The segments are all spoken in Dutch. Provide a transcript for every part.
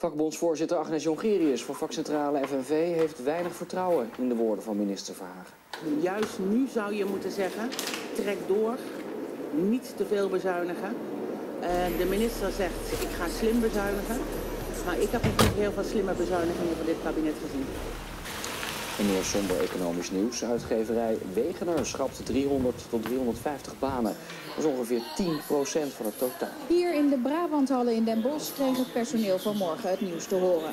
Vakbondsvoorzitter Agnes Jongerius van vakcentrale FNV heeft weinig vertrouwen in de woorden van minister Verhagen. Juist nu zou je moeten zeggen, trek door, niet te veel bezuinigen. De minister zegt, ik ga slim bezuinigen. Maar ik heb nog niet heel veel slimme bezuinigingen van dit kabinet gezien. En meer somber economisch nieuws. Uitgeverij Wegener schrapt 300 tot 350 banen. Dat is ongeveer 10% van het totaal. Hier in de Brabanthallen in Den Bosch kreeg het personeel vanmorgen het nieuws te horen.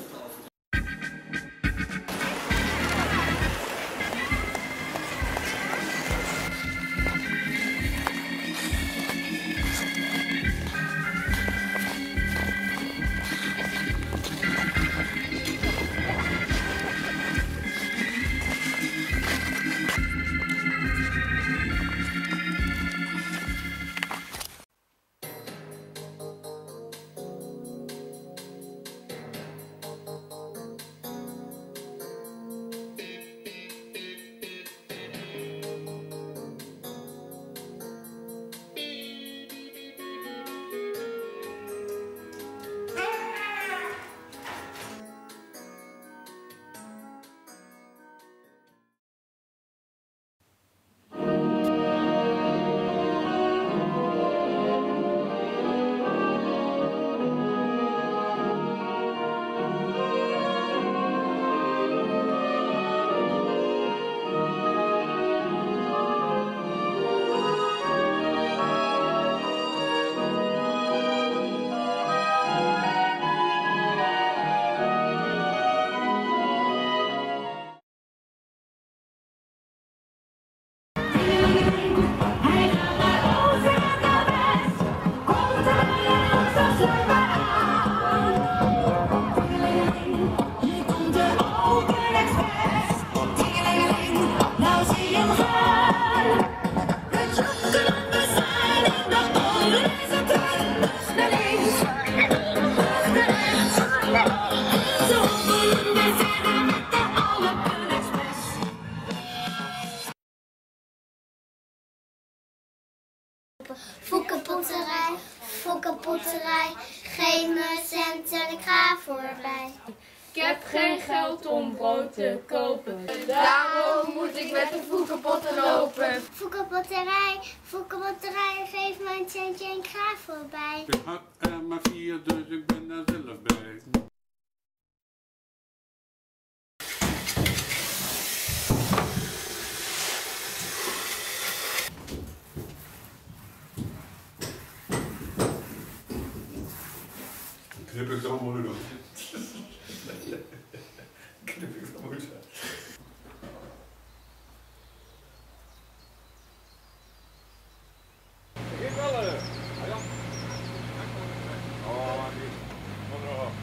Fokkepotterij, geef me cent en ik ga voorbij. Ik heb geen geld om brood te kopen, daarom moet ik met de foekenpotten lopen. Fokkepotterij, geef me een centje en ik ga voorbij. Ik had er maar 4, dus ik ben daar zelf bij. Knip ik dan mooi dan? Knip ik dan mooi dan? Begin wel, ja. Oh, niet. Kom erop.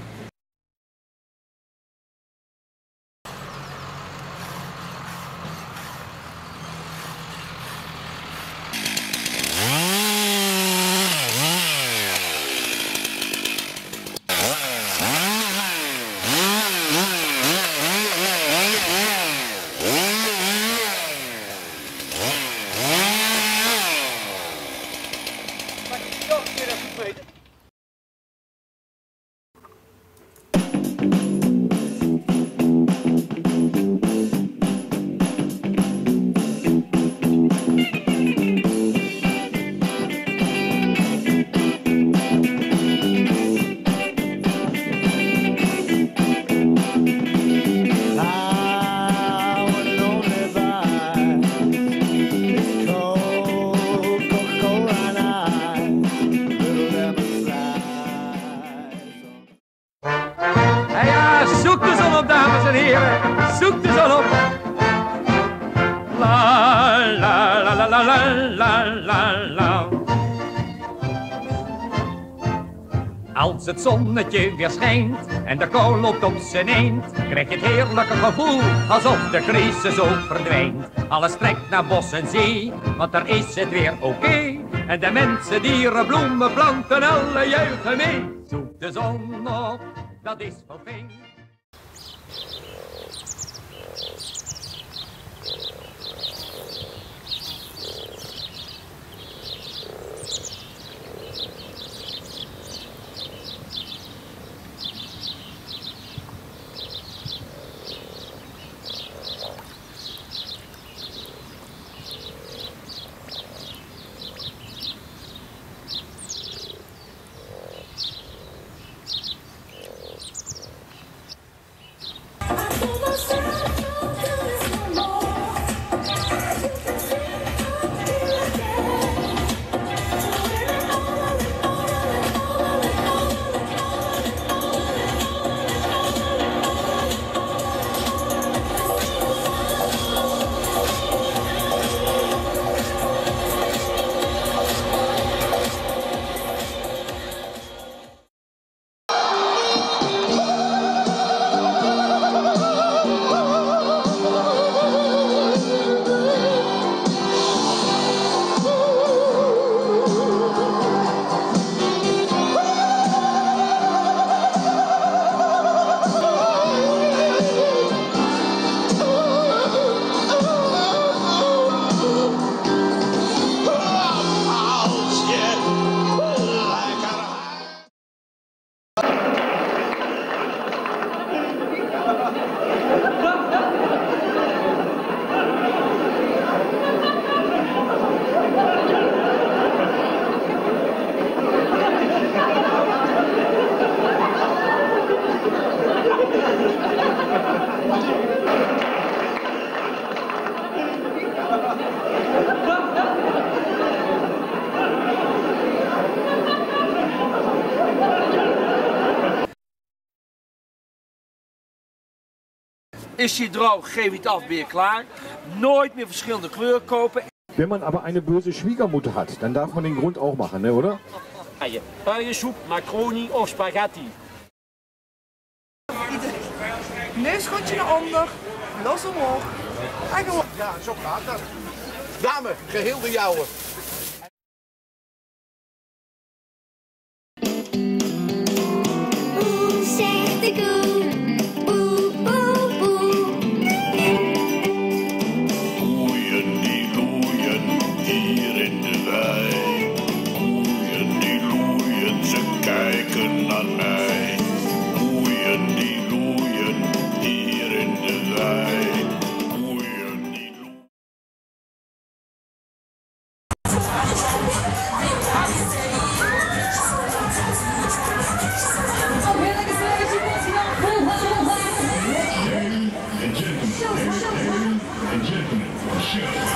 Zoek de zon op, dames en heren. Zoek de zon op. La la la la la la la la. Als het zonnetje weer schijnt en de kou loopt op zijn eind, krijg je het heerlijke gevoel alsof de crisis ook verdwijnt. Alles trekt naar bos en zee, want daar is het weer oké. En de mensen, dieren, bloemen, planten, alle juichen mee. Zoek de zon op, dat is wel fijn. Is hij droog, geef je het af, ben je klaar. Nooit meer verschillende kleuren kopen. Wenn man aber eine böse Schwiegermutter hat, dann darf man den Grund auch machen, ne, oder? Uiensoep, macaroni of spaghetti. Neusschotje naar onder, los omhoog. En gewoon. Ja, zo gaat dat. Dame, geheel de jouwe. Oeh, zegt de koe. Oeh, oeh, oeh. Koeien die loeien hier in de wei. Koeien die loeien, ze kijken naar mij. Koeien die loeien hier in de wei. Koeien die loeien. And gentlemen,